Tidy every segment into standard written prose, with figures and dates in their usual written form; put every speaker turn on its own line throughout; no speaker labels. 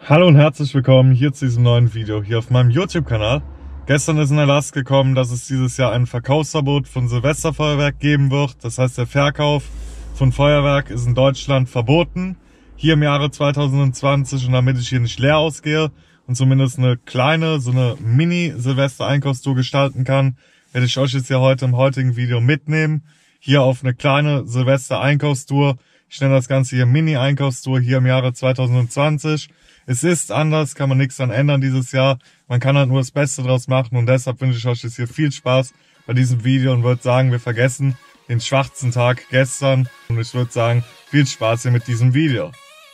Hallo und herzlich willkommen hier zu diesem neuen Video hier auf meinem YouTube-Kanal. Gestern ist in Erlass gekommen, dass es dieses Jahr ein Verkaufsverbot von Silvesterfeuerwerk geben wird. Das heißt, der Verkauf von Feuerwerk ist in Deutschland verboten. Hier im Jahre 2020, und damit ich hier nicht leer ausgehe und zumindest eine kleine, so eine Mini-Silvester-Einkaufstour gestalten kann, werde ich euch jetzt hier heute im heutigen Video mitnehmen. Hier auf eine kleine Silvester-Einkaufstour. Ich nenne das Ganze hier Mini-Einkaufstour hier im Jahre 2020. Es ist anders, kann man nichts dran ändern dieses Jahr. Man kann halt nur das Beste draus machen und deshalb wünsche ich euch jetzt hier viel Spaß bei diesem Video und würde sagen, wir vergessen den schwarzen Tag gestern und ich würde sagen, viel Spaß hier mit diesem Video.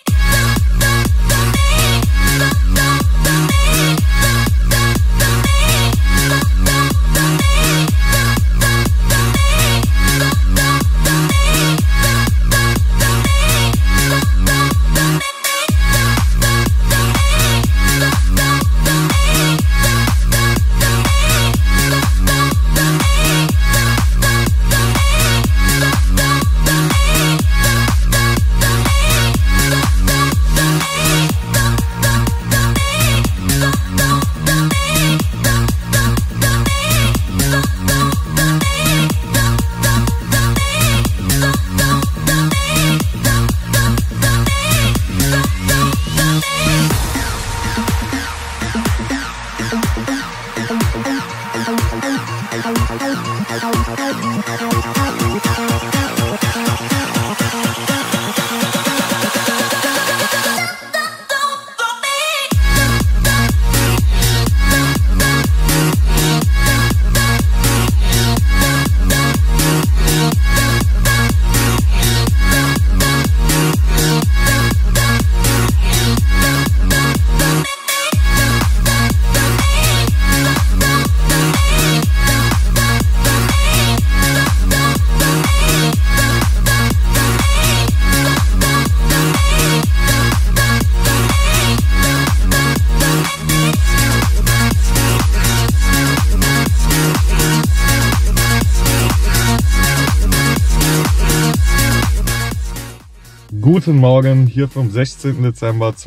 Guten Morgen, hier vom 16. Dezember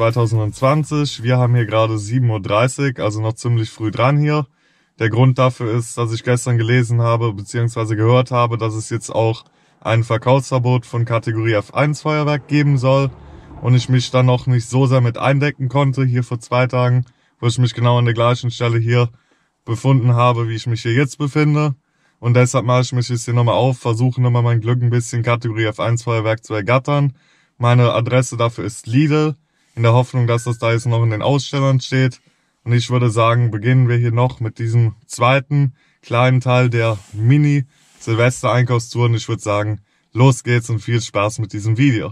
2020. Wir haben hier gerade 7:30 Uhr, also noch ziemlich früh dran hier. Der Grund dafür ist, dass ich gestern gelesen habe bzw. gehört habe, dass es jetzt auch ein Verkaufsverbot von Kategorie F1 Feuerwerk geben soll und ich mich dann noch nicht so sehr mit eindecken konnte, hier vor 2 Tagen, wo ich mich genau an der gleichen Stelle hier befunden habe, wie ich mich hier jetzt befinde. Und deshalb mache ich mich jetzt hier nochmal auf, versuche nochmal mein Glück ein bisschen Kategorie F1 Feuerwerk zu ergattern. Meine Adresse dafür ist Lidl, in der Hoffnung, dass das da jetzt noch in den Ausstellern steht. Und ich würde sagen, beginnen wir hier noch mit diesem zweiten kleinen Teil der Mini-Silvester-Einkaufstour. Und ich würde sagen, los geht's und viel Spaß mit diesem Video.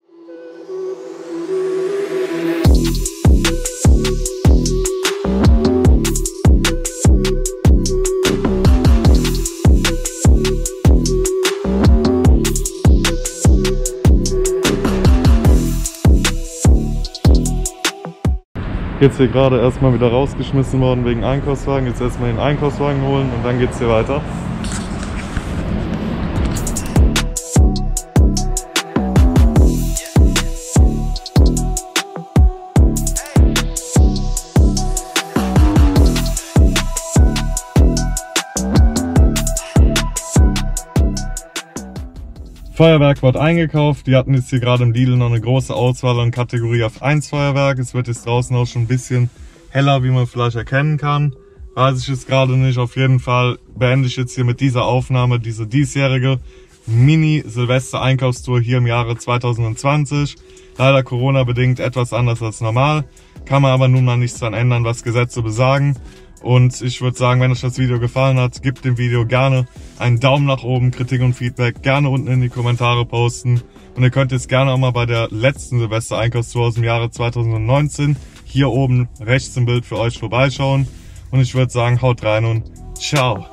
Jetzt hier gerade erstmal wieder rausgeschmissen worden wegen Einkaufswagen. Jetzt erstmal den Einkaufswagen holen und dann geht's hier weiter. Feuerwerk wird eingekauft. Die hatten jetzt hier gerade im Lidl noch eine große Auswahl an Kategorie F1 Feuerwerk. Es wird jetzt draußen auch schon ein bisschen heller, wie man vielleicht erkennen kann. Weiß ich jetzt gerade nicht. Auf jeden Fall beende ich jetzt hier mit dieser Aufnahme diese diesjährige Mini-Silvester-Einkaufstour hier im Jahre 2020. Leider Corona-bedingt etwas anders als normal. Kann man aber nun mal nichts daran ändern, was Gesetze besagen. Und ich würde sagen, wenn euch das Video gefallen hat, gebt dem Video gerne einen Daumen nach oben, Kritik und Feedback gerne unten in die Kommentare posten. Und ihr könnt jetzt gerne auch mal bei der letzten Silvester-Einkaufstour aus dem Jahre 2019 hier oben rechts im Bild für euch vorbeischauen. Und ich würde sagen, haut rein und ciao!